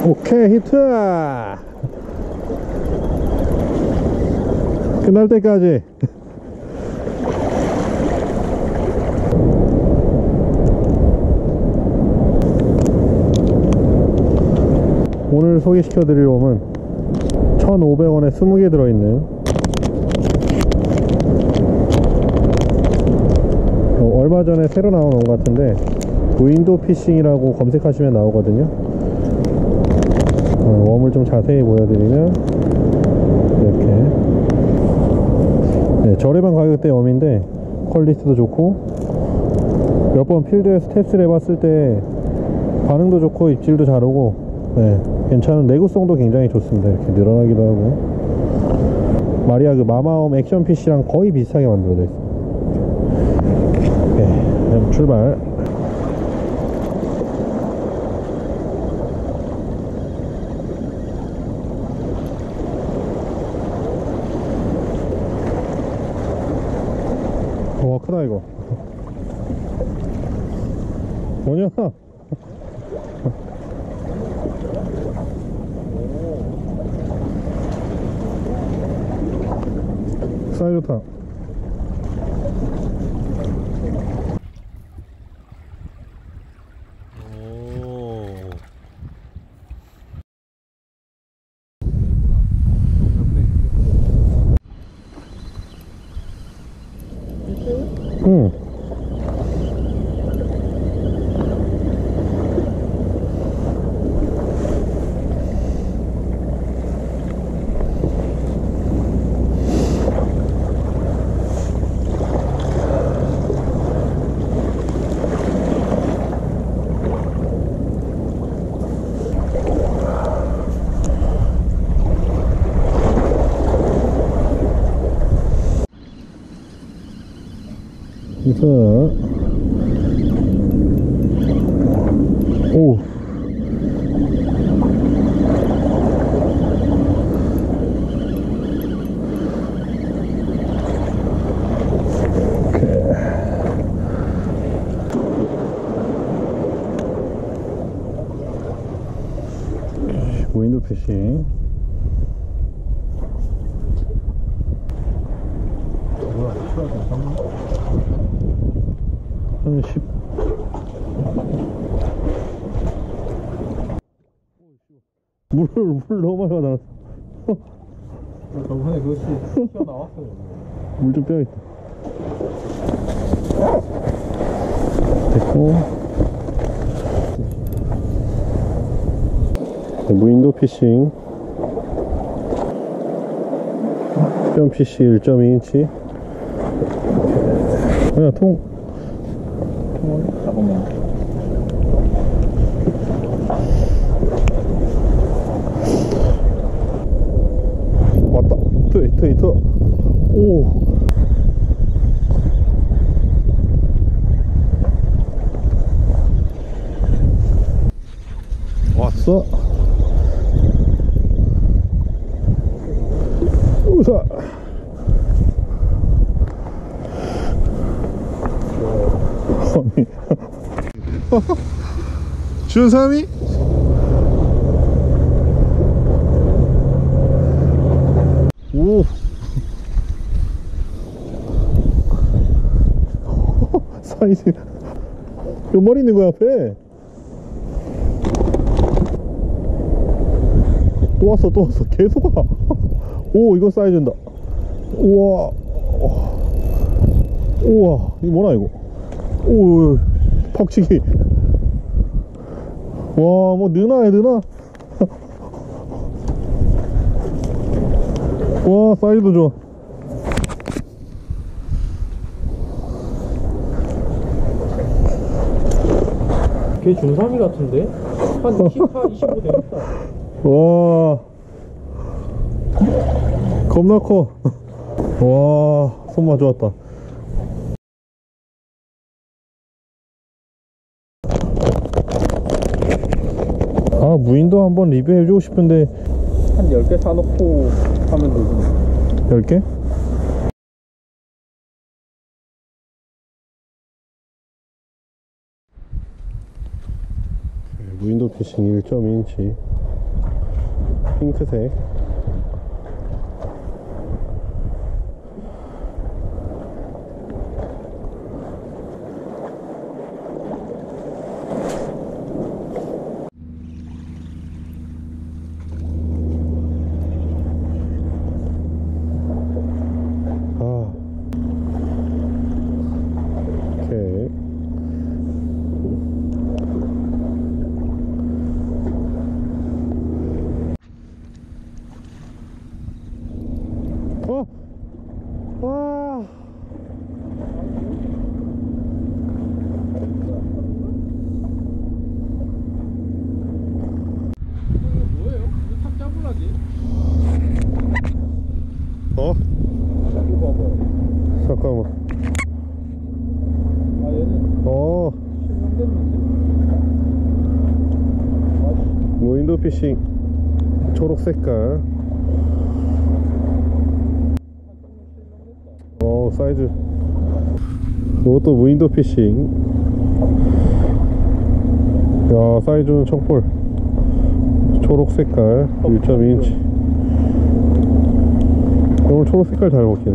오케이, 히트! 끝날 때까지. 오늘 소개시켜드릴 웜은 1,500원에 20개 들어있는 얼마 전에 새로 나온 웜 같은데 윈도우 피싱이라고 검색하시면 나오거든요. 웜을 좀 자세히 보여드리면 이렇게, 네, 저렴한 가격대 웜인데 퀄리티도 좋고 몇 번 필드에서 테스트를 해봤을 때 반응도 좋고 입질도 잘 오고, 네, 괜찮은 내구성도 굉장히 좋습니다. 이렇게 늘어나기도 하고 마리아 그 마마홈 액션 PC랑 거의 비슷하게 만들어져 있어요. 네, 그럼 출발. 와, 크다 이거. 뭐냐? 사이즈 좋다. 응. 그래서 오, 무인도 피싱. 한 10. 물 너무 많이 나왔어. 저번에 그것이 튀어나왔어요. 물 좀 빼야겠다. 됐고, 네, 무인도 피싱 뼈 피싱 1.2인치. 그냥 통을 잠깐만. 왔다. 히트. 오, 왔어. 우사. 준삼이? 오. 사이즈. 몇 마리 있는 거야, 앞에? 또 왔어. 계속 와. 오, 이거 사이즈인다. 우와. 우와, 이거 뭐나, 이거? 오, 퍽치기. 와, 뭐 느나. 와, 사이즈도 좋아. 걔 중3이 같은데? 한 24, 25 되겠다. 와, 겁나 커. 와, 손맛 좋았다. 아, 무인도 한번 리뷰해주고 싶은데. 한 10개 사놓고 하면 되지. 10개? 무인도 피싱 1.2인치 핑크색. 아, 오케이. 어? 와. 뭐예요? 왜 탑 짜불하지? 어? 이거 봐봐요. 잠깐만. 아 얘는 어, 실명됐는데? 아씨. 무인도 피싱. 초록 색깔. 어, 사이즈. 이것도 무인도 피싱. 야, 사이즈는 청볼. 초록 색깔. 1.2인치. 오늘 초록 색깔 잘 먹히네.